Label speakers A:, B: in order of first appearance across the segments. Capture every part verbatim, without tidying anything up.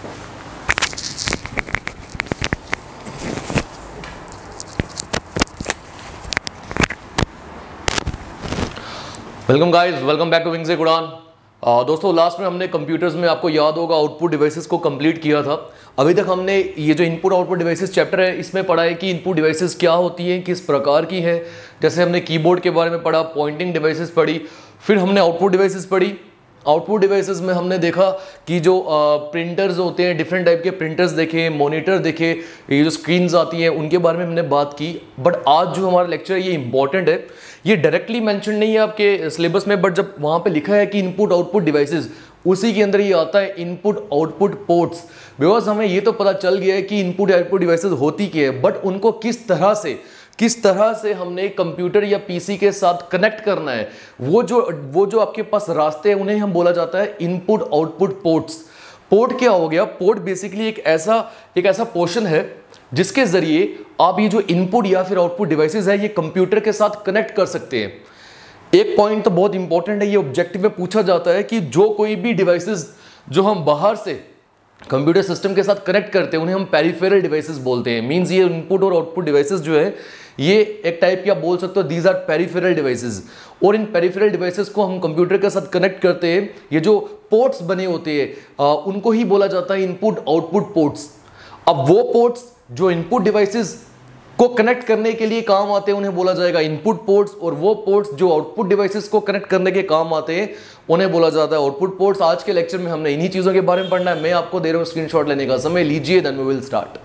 A: Welcome guys, welcome back to wings Ek Udaan. दोस्तों, last में हमने कंप्यूटर्स में, आपको याद होगा, आउटपुट डिवाइसेस को कंप्लीट किया था। अभी तक हमने ये जो इनपुट आउटपुट डिवाइसेस चैप्टर है, इसमें पढ़ा है कि इनपुट डिवाइसेस क्या होती हैं, किस प्रकार की है। जैसे हमने कीबोर्ड के बारे में पढ़ा, पॉइंटिंग डिवाइसेस पढ़ी, फिर हमने आउटपुट डिवाइसेस पढ़ी। आउटपुट डिवाइसेस में हमने देखा कि जो प्रिंटर्स होते हैं, डिफरेंट टाइप के प्रिंटर्स देखे, मॉनिटर देखे, ये जो स्क्रीन्स आती हैं उनके बारे में हमने बात की। बट आज जो हमारा लेक्चर है ये इंपॉर्टेंट है। ये डायरेक्टली मेंशन नहीं है आपके सिलेबस में, बट जब वहाँ पे लिखा है कि इनपुट आउटपुट डिवाइसेस, उसी के अंदर ये आता है इनपुट आउटपुट पोर्ट्स। बिकॉज हमें ये तो पता चल गया है कि इनपुट आउटपुट डिवाइसेस होती क्या है, बट उनको किस तरह से किस तरह से हमने कंप्यूटर या पीसी के साथ कनेक्ट करना है, वो जो वो जो आपके पास रास्ते हैं, उन्हें हम बोला जाता है इनपुट आउटपुट पोर्ट्स। पोर्ट क्या हो गया? पोर्ट बेसिकली एक ऐसा एक ऐसा पोर्शन है जिसके जरिए आप ये जो इनपुट या फिर आउटपुट डिवाइसेस है, ये कंप्यूटर के साथ कनेक्ट कर सकते हैं। एक पॉइंट तो बहुत इंपॉर्टेंट है, ये ऑब्जेक्टिव में पूछा जाता है कि जो कोई भी डिवाइसेस जो हम बाहर से कंप्यूटर सिस्टम के साथ कनेक्ट करते हैं, उन्हें हम पेरिफेरल डिवाइसेस बोलते हैं। मींस ये इनपुट और आउटपुट डिवाइसेस जो है, ये एक टाइप की आप बोल सकते हो, दीज आर पेरिफेरल डिवाइसेस। और इन पेरिफेरल डिवाइसेस को हम कंप्यूटर के साथ कनेक्ट करते हैं। ये जो पोर्ट्स बने होते हैं, उनको ही बोला जाता है इनपुट आउटपुट पोर्ट्स। अब वो पोर्ट्स जो इनपुट डिवाइसेस को कनेक्ट करने के लिए काम आते हैं, उन्हें बोला जाएगा इनपुट पोर्ट्स। और वो पोर्ट्स जो आउटपुट डिवाइसेस को कनेक्ट करने के काम आते हैं, उन्हें बोला जाता है आउटपुट पोर्ट्स। आज के लेक्चर में हमने इन्हीं चीजों के बारे में पढ़ना है। मैं आपको दे रहा हूं स्क्रीनशॉट लेने का समय, लीजिए, देन वी विल स्टार्ट।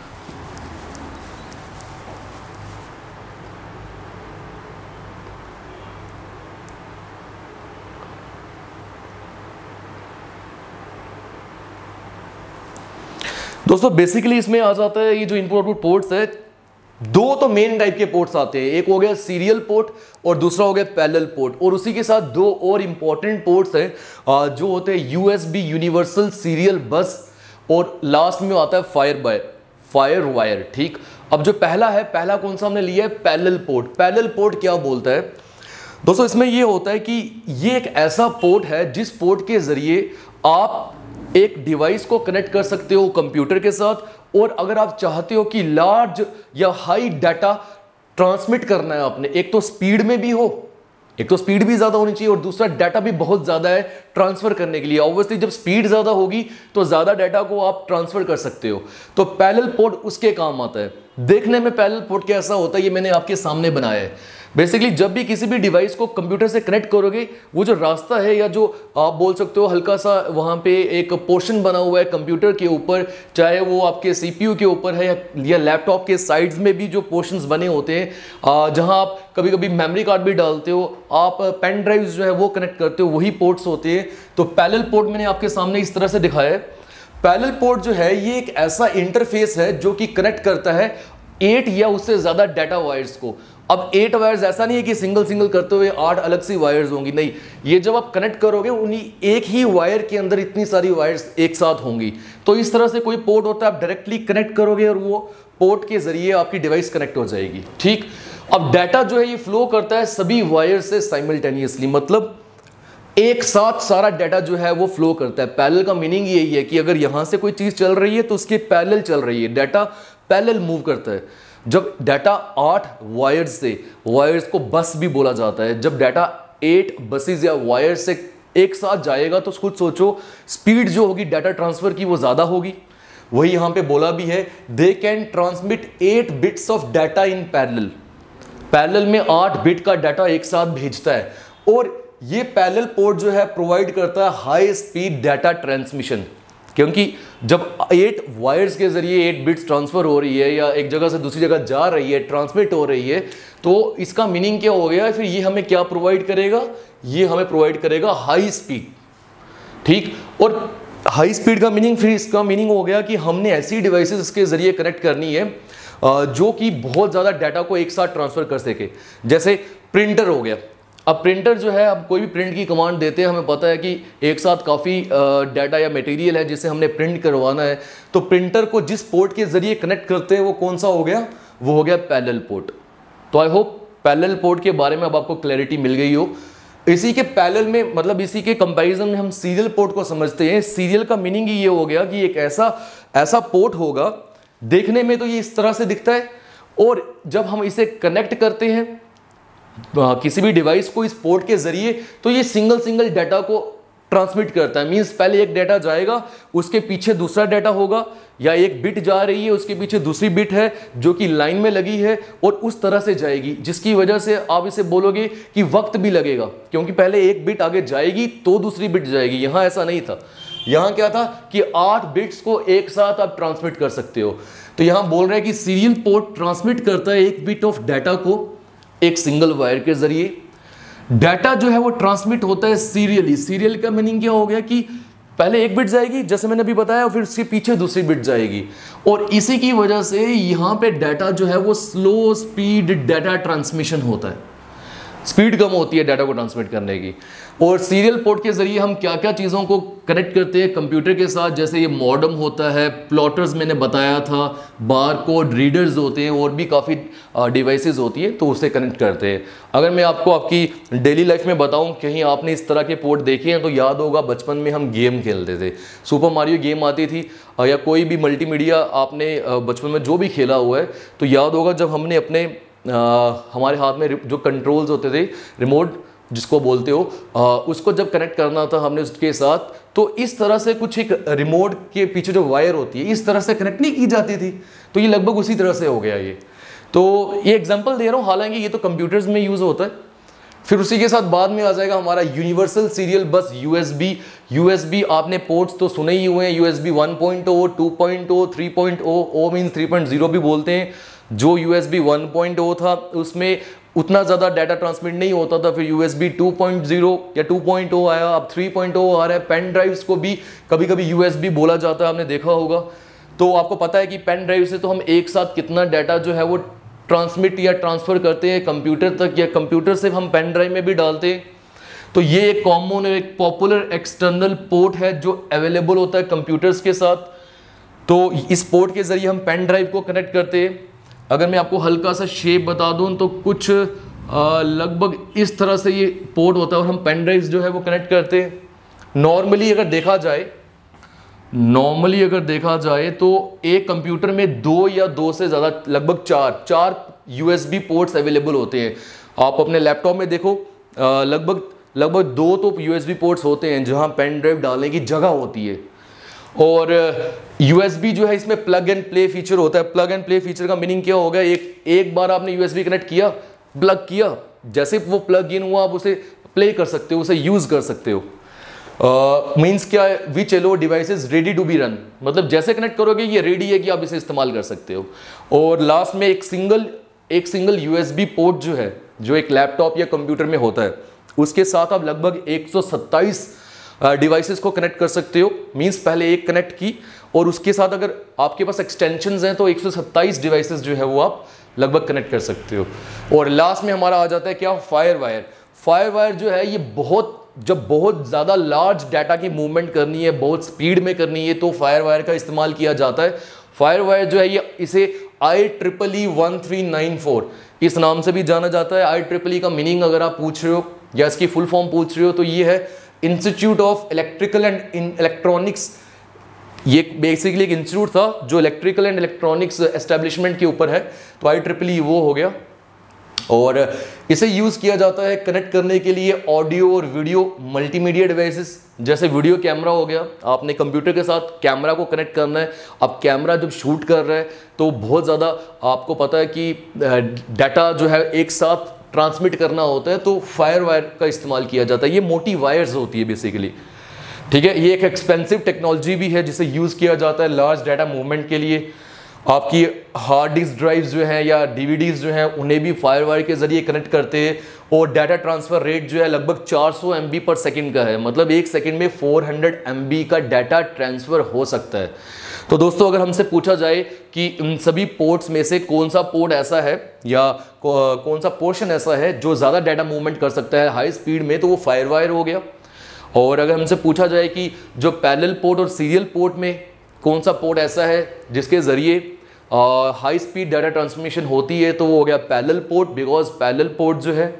A: दोस्तों, बेसिकली इसमें आ जाता है ये जो इनपुट आउटपुट पोर्ट्स है, दो तो मेन टाइप के पोर्ट्स आते हैं। एक हो गया सीरियल पोर्ट और दूसरा हो गया पैरेलल पोर्ट। और उसी के साथ दो और इंपॉर्टेंट पोर्ट्स हैं जो होते हैं यूएसबी यूनिवर्सल सीरियल बस, और लास्ट में आता है फायर बाय फायर वायर। ठीक, अब जो पहला है, पहला कौन सा हमने लिया है? Parallel port. पैरेलल पोर्ट क्या बोलता है दोस्तों? इसमें ये होता है कि ये एक ऐसा पोर्ट है जिस पोर्ट के जरिए आप एक डिवाइस को कनेक्ट कर सकते हो कंप्यूटर के साथ। और अगर आप चाहते हो कि लार्ज या हाई डाटा ट्रांसमिट करना है आपने, एक तो स्पीड में भी हो, एक तो स्पीड भी ज्यादा होनी चाहिए, और दूसरा डाटा भी बहुत ज्यादा है ट्रांसफर करने के लिए। ऑब्वियसली जब स्पीड ज्यादा होगी तो ज्यादा डाटा को आप ट्रांसफर कर सकते हो, तो पैरेलल पोर्ट उसके काम आता है। देखने में पैरेलल पोर्ट कैसा होता है, ये मैंने आपके सामने बनाया है। बेसिकली जब भी किसी भी डिवाइस को कंप्यूटर से कनेक्ट करोगे, वो जो रास्ता है, या जो आप बोल सकते हो हल्का सा वहाँ पे एक पोर्शन बना हुआ है कंप्यूटर के ऊपर, चाहे वो आपके सीपीयू के ऊपर है या लैपटॉप के साइड्स में भी जो पोर्शंस बने होते हैं, जहाँ आप कभी कभी मेमोरी कार्ड भी डालते हो, आप पेन ड्राइव जो है वो कनेक्ट करते हो, वही पोर्ट्स होते हैं। तो पैरेलल पोर्ट मैंने आपके सामने इस तरह से दिखाया है। पैरेलल पोर्ट जो है ये एक ऐसा इंटरफेस है जो कि कनेक्ट करता है एट या उससे ज्यादा डाटा वायर्स को। अब एट वायर्स ऐसा नहीं है कि सिंगल सिंगल करते हुए आठ अलग सी वायर्स होंगी, नहीं, ये जब आप कनेक्ट करोगे उन्हीं एक ही वायर के अंदर इतनी सारी वायर्स एक साथ होंगी। तो इस तरह से कोई पोर्ट होता है, आप डायरेक्टली कनेक्ट करोगे और वो पोर्ट के जरिए आपकी डिवाइस कनेक्ट हो जाएगी। ठीक, अब डाटा जो है ये फ्लो करता है सभी वायर से साइमल्टेनियसली, मतलब एक साथ सारा डाटा जो है वो फ्लो करता है। पैरेलल का मीनिंग यही है कि अगर यहां से कोई चीज चल रही है तो उसके पैरेलल चल रही है, डाटा पैरेलल मूव करता है। जब डाटा आठ वायर्स से, वायर्स को बस भी बोला जाता है, जब डाटा एट बसेस या वायर्स से एक साथ जाएगा तो खुद सोचो स्पीड जो होगी डाटा ट्रांसफर की वो ज्यादा होगी। वही यहां पे बोला भी है, they can transmit eight bits of data in parallel. Parallel में आठ बिट का डाटा एक साथ भेजता है, और ये पैरेलल पोर्ट जो है प्रोवाइड करता है हाई स्पीड डाटा ट्रांसमिशन। क्योंकि जब एट वायर्स के जरिए एट बिट्स ट्रांसफर हो रही है, या एक जगह से दूसरी जगह जा रही है, ट्रांसमिट हो रही है, तो इसका मीनिंग क्या हो गया? फिर ये हमें क्या प्रोवाइड करेगा? ये हमें प्रोवाइड करेगा हाई स्पीड। ठीक, और हाई स्पीड का मीनिंग, फिर इसका मीनिंग हो गया कि हमने ऐसी डिवाइसेस के जरिए कनेक्ट करनी है जो कि बहुत ज़्यादा डाटा को एक साथ ट्रांसफर कर सके। जैसे प्रिंटर हो गया। अब प्रिंटर जो है, अब कोई भी प्रिंट की कमांड देते हैं, हमें पता है कि एक साथ काफ़ी डाटा या मटेरियल है जिसे हमने प्रिंट करवाना है, तो प्रिंटर को जिस पोर्ट के जरिए कनेक्ट करते हैं वो कौन सा हो गया? वो हो गया पैरेलल पोर्ट। तो आई होप पैरेलल पोर्ट के बारे में अब आपको क्लैरिटी मिल गई हो। इसी के पैरेलल में, मतलब इसी के कंपैरिजन में हम सीरियल पोर्ट को समझते हैं। सीरियल का मीनिंग ही ये हो गया कि एक ऐसा ऐसा पोर्ट होगा, देखने में तो ये इस तरह से दिखता है, और जब हम इसे कनेक्ट करते हैं किसी भी डिवाइस को इस पोर्ट के जरिए, तो ये सिंगल सिंगल डाटा को ट्रांसमिट करता है। मींस पहले एक डाटा जाएगा, उसके पीछे दूसरा डाटा होगा, या एक बिट जा रही है, उसके पीछे दूसरी बिट है जो कि लाइन में लगी है, और उस तरह से जाएगी, जिसकी वजह से आप इसे बोलोगे कि वक्त भी लगेगा, क्योंकि पहले एक बिट आगे जाएगी तो दूसरी बिट जाएगी। यहां ऐसा नहीं था, यहां क्या था कि आठ बिट्स को एक साथ आप ट्रांसमिट कर सकते हो। तो यहां बोल रहे हैं कि सीरियल पोर्ट ट्रांसमिट करता है एक बिट ऑफ डाटा को एक सिंगल वायर के जरिए। डाटा जो है वो ट्रांसमिट होता है सीरियली। सीरियल का मीनिंग क्या हो गया कि पहले एक बिट जाएगी, जैसे मैंने अभी बताया, फिर उसके पीछे दूसरी बिट जाएगी, और इसी की वजह से यहां पे डाटा जो है वो स्लो स्पीड डाटा ट्रांसमिशन होता है। स्पीड कम होती है डाटा को ट्रांसमिट करने की। और सीरियल पोर्ट के जरिए हम क्या क्या चीज़ों को कनेक्ट करते हैं कंप्यूटर के साथ, जैसे ये मॉडेम होता है, प्लॉटर्स मैंने बताया था, बार कोड रीडर्स होते हैं, और भी काफ़ी डिवाइसेस होती है, तो उसे कनेक्ट करते हैं। अगर मैं आपको आपकी डेली लाइफ में बताऊं, कहीं आपने इस तरह के पोर्ट देखे हैं तो याद होगा बचपन में हम गेम खेलते थे, सुपर मारियो गेम आती थी, या कोई भी मल्टीमीडिया आपने बचपन में जो भी खेला हुआ है, तो याद होगा जब हमने अपने आ, हमारे हाथ में जो कंट्रोल्स होते थे, रिमोट जिसको बोलते हो, आ, उसको जब कनेक्ट करना था हमने उसके साथ, तो इस तरह से कुछ एक रिमोट के पीछे जो वायर होती है इस तरह से कनेक्ट नहीं की जाती थी, तो ये लगभग उसी तरह से हो गया ये। तो ये एग्जांपल दे रहा हूँ, हालांकि ये तो कंप्यूटर्स में यूज़ होता है। फिर उसी के साथ बाद में आ जाएगा हमारा universal serial bus USB. USB आपने पोर्ट्स तो सुने ही हुए हैं, USB one point O, two point O, three point O, O means three point zero भी बोलते हैं। जो यूएसबी वन पॉइंट ओ था उसमें उतना ज़्यादा डाटा ट्रांसमिट नहीं होता था, फिर यूएसबी टू पॉइंट ज़ीरो या टू पॉइंट ओ आया, अब थ्री पॉइंट ओ आ रहा है। पेन ड्राइव्स को भी कभी कभी यूएसबी बोला जाता है, आपने देखा होगा। तो आपको पता है कि पेन ड्राइव से तो हम एक साथ कितना डाटा जो है वो ट्रांसमिट या ट्रांसफ़र करते हैं कंप्यूटर तक, या कंप्यूटर से हम पेन ड्राइव में भी डालते हैं। तो ये एक कॉमन, एक पॉपुलर एक्सटर्नल पोर्ट है जो अवेलेबल होता है कंप्यूटर्स के साथ। तो इस पोर्ट के ज़रिए हम पेन ड्राइव को कनेक्ट करते हैं। अगर मैं आपको हल्का सा शेप बता दूं तो कुछ लगभग इस तरह से ये पोर्ट होता है, और हम पेन ड्राइव्स जो है वो कनेक्ट करते हैं। नॉर्मली अगर देखा जाए नॉर्मली अगर देखा जाए तो एक कंप्यूटर में दो या दो से ज़्यादा, लगभग चार चार यूएसबी पोर्ट्स अवेलेबल होते हैं। आप अपने लैपटॉप में देखो, लगभग लगभग दो तो यूएसबी पोर्ट्स होते हैं जहां पेन ड्राइव डालने की जगह होती है। और यूएसबी जो है इसमें प्लग एंड प्ले फीचर होता है। प्लग एंड प्ले फीचर का मीनिंग क्या होगा, एक एक बार आपने यूएसबी कनेक्ट किया, प्लग किया, जैसे वो प्लग इन हुआ आप उसे प्ले कर सकते हो, उसे यूज कर सकते हो। मीन्स uh, क्या है, which allow device is ready to be run, मतलब जैसे कनेक्ट करोगे ये रेडी है कि आप इसे इस्तेमाल कर सकते हो। और लास्ट में एक सिंगल एक सिंगल यूएसबी पोर्ट जो है, जो एक लैपटॉप या कंप्यूटर में होता है, उसके साथ आप लगभग एक सौ सत्ताईस डिवाइसेस को कनेक्ट कर सकते हो। मीन्स पहले एक कनेक्ट की, और उसके साथ अगर आपके पास एक्सटेंशंस हैं तो एक सौ सत्ताईस डिवाइसेस जो है वो आप लगभग कनेक्ट कर सकते हो। और लास्ट में हमारा आ जाता है क्या, फायर वायर। फायर वायर जो है ये बहुत, जब बहुत ज़्यादा लार्ज डाटा की मूवमेंट करनी है, बहुत स्पीड में करनी है, तो फायर वायर का इस्तेमाल किया जाता है। फायर वायर जो है ये इसे I triple E one three nine four इस नाम से भी जाना जाता है। आई ट्रिपल ई का मीनिंग अगर आप पूछ रहे हो या इसकी फुल फॉर्म पूछ रहे हो तो ये है institute of electrical and electronics. ये बेसिकली एक इंस्टीट्यूट था जो इलेक्ट्रिकल एंड इलेक्ट्रॉनिक्स एस्टेब्लिशमेंट के ऊपर है, तो आई ट्रिपल ई वो हो गया। और इसे यूज़ किया जाता है कनेक्ट करने के लिए ऑडियो और वीडियो मल्टीमीडिया डिवाइसेस। जैसे वीडियो कैमरा हो गया, आपने कंप्यूटर के साथ कैमरा को कनेक्ट करना है। अब कैमरा जब शूट कर रहा है तो बहुत ज़्यादा आपको पता है कि डाटा जो है एक साथ ट्रांसमिट करना होता है, तो फायर वायर का इस्तेमाल किया जाता है। ये मोटी वायर्स होती है बेसिकली, ठीक है। ये एक एक्सपेंसिव टेक्नोलॉजी भी है जिसे यूज़ किया जाता है लार्ज डाटा मूवमेंट के लिए। आपकी हार्ड डिस्क ड्राइव्स जो हैं या डीवीडीज जो हैं उन्हें भी फायर वायर के ज़रिए कनेक्ट करते हैं। और डाटा ट्रांसफ़र रेट जो है लगभग चार सौ एम बी पर सेकेंड का है, मतलब एक सेकेंड में चार सौ एम बी का डाटा ट्रांसफ़र हो सकता है। तो दोस्तों अगर हमसे पूछा जाए कि इन सभी पोर्ट्स में से कौन सा पोर्ट ऐसा है या कौन सा पोर्शन ऐसा है जो ज़्यादा डाटा मूवमेंट कर सकता है हाई स्पीड में, तो वो फायर वायर हो गया। और अगर हमसे पूछा जाए कि जो पैरेलल पोर्ट और सीरियल पोर्ट में कौन सा पोर्ट ऐसा है जिसके ज़रिए हाई स्पीड डाटा ट्रांसमिशन होती है, तो वो हो गया parallel port. Because parallel port जो है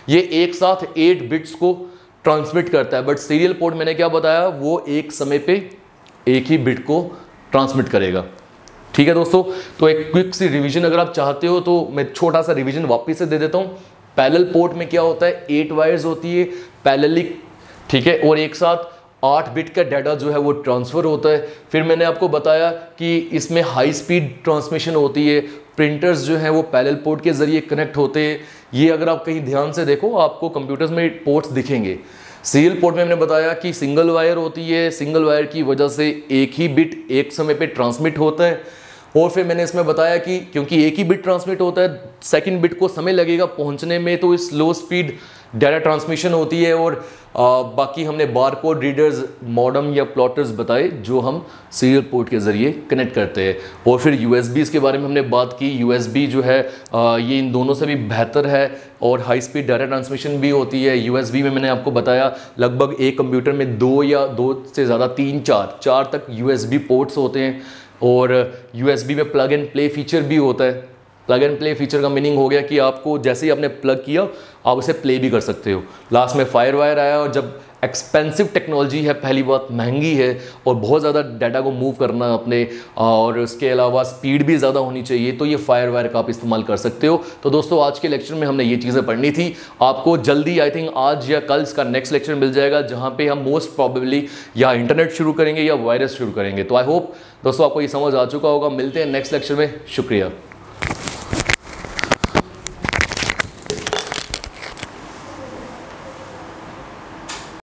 A: ये एक साथ एट बिट्स को ट्रांसमिट करता है, बट सीरियल पोर्ट मैंने क्या बताया, वो एक समय पे एक ही बिट को ट्रांसमिट करेगा। ठीक है दोस्तों, तो एक क्विक सी रिवीजन अगर आप चाहते हो तो मैं छोटा सा रिवीजन वापस से दे देता हूं। पैरेलल पोर्ट में क्या होता है, एट वायर्स होती है पैरेलली, ठीक है, और एक साथ आठ बिट का डाटा जो है वो ट्रांसफर होता है। फिर मैंने आपको बताया कि इसमें हाई स्पीड ट्रांसमिशन होती है, प्रिंटर्स जो हैं वो पैरेलल पोर्ट के जरिए कनेक्ट होते हैं। ये अगर आप कहीं ध्यान से देखो आपको कंप्यूटर्स में पोर्ट्स दिखेंगे। सीरियल पोर्ट में मैंने बताया कि सिंगल वायर होती है, सिंगल वायर की वजह से एक ही बिट एक समय पे ट्रांसमिट होता है। और फिर मैंने इसमें बताया कि क्योंकि एक ही बिट ट्रांसमिट होता है, सेकंड बिट को समय लगेगा पहुंचने में, तो इस लो स्पीड डाटा ट्रांसमिशन होती है। और आ, बाकी हमने बारकोड रीडर्स, मॉडम या प्लॉटर्स बताए जो हम सीरियल पोर्ट के ज़रिए कनेक्ट करते हैं। और फिर यूएसबीज़ के बारे में हमने बात की। यूएसबी जो है आ, ये इन दोनों से भी बेहतर है और हाई स्पीड डाटा ट्रांसमिशन भी होती है। यूएसबी में मैंने आपको बताया लगभग एक कंप्यूटर में दो या दो से ज़्यादा तीन चार चार तक यूएसबी पोर्ट्स होते हैं। और यूएसबी में प्लग एंड प्ले फीचर भी होता है। प्लग एंड प्ले फीचर का मीनिंग हो गया कि आपको जैसे ही आपने प्लग किया आप उसे प्ले भी कर सकते हो। लास्ट में फायर वायर आया, और जब एक्सपेंसिव टेक्नोलॉजी है, पहली बात महंगी है और बहुत ज़्यादा डाटा को मूव करना अपने, और उसके अलावा स्पीड भी ज़्यादा होनी चाहिए, तो ये फायर वायर का आप इस्तेमाल कर सकते हो। तो दोस्तों आज के लेक्चर में हमने ये चीज़ें पढ़नी थी। आपको जल्दी आई थिंक आज या कल इसका नेक्स्ट लेक्चर मिल जाएगा जहाँ पे हम मोस्ट प्रॉबेबली या इंटरनेट शुरू करेंगे या वायरस शुरू करेंगे। तो आई होप दोस्तों आपको ये समझ आ चुका होगा। मिलते हैं नेक्स्ट लेक्चर में, शुक्रिया।